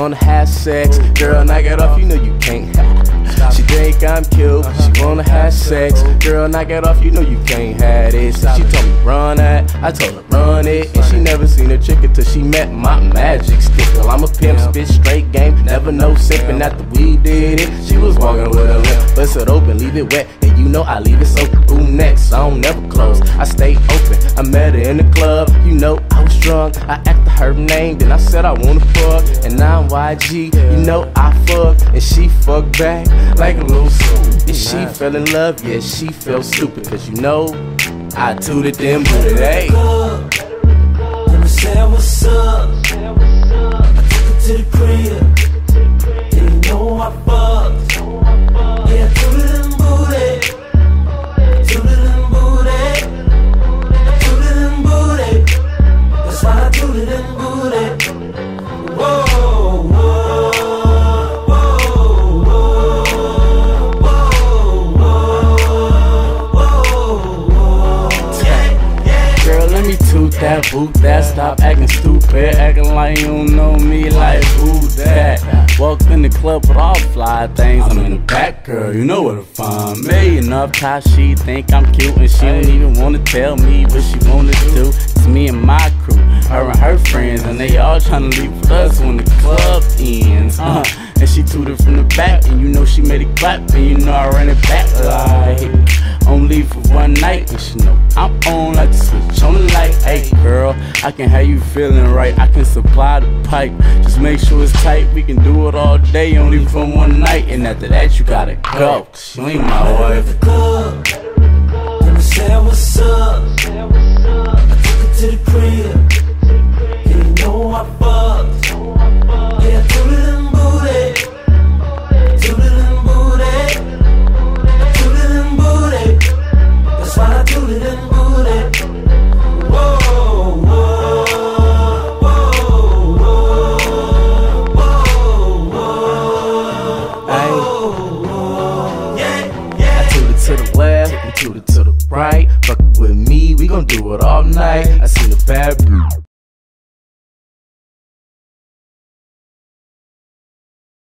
wanna have sex. Girl, knock it off, you know you can't. She think I'm cute, she wanna have sex. Girl, knock it off, you know you can't have this. She told me run that, I told her run it. And she never seen a chick until she met my magic stick. Girl, I'm a pimp, spit straight game, never no sippin'. After we did it, she was walking with a limp. Bust it open, leave it wet, and you know I leave it so. Who next? I don't never close, I stay open. I met her in the club, you know I was drunk. I asked her name, then I said I wanna fuck. And now I'm YG, you know I fuck. And she fucked back like a little soup. And she fell in love, yeah, she felt stupid. Cause you know, I tooted them booted, hey. Let me say what's up. I took her to the crib, and you know I fucked. Yeah, I tooted them booty. Tooted them booty. Tooted them booty. That's why I tooted them booty. Whoa. That boot that, stop acting stupid, acting like you don't know me, like who that? Walk in the club with all fly things, I'm in the back, girl, you know where to find me. Enough time she think I'm cute and she don't even wanna tell me what she wanna do. It's me and my crew, her and her friends, and they all tryna leave with us when the club ends. And she tooted from the back, and you know she made it clap, and you know I ran it back like only for one night. And she know I'm on like the switch on the light. Hey girl, I can have you feeling right, I can supply the pipe. Just make sure it's tight, we can do it all day, only for one night. And after that you gotta go, 'cause you ain't my wife. Let me say what's up. I took her to the crib, and you know I fucked. Yeah, I tooted them booty. Tooted them booty. Tooted them booty. That's why I tooted them booty. Whoa, whoa, whoa, whoa, whoa, whoa. Yeah. I tooted to the left, and tooted to the right. Fuckin' with me, we gon' do it all night. I seen a bad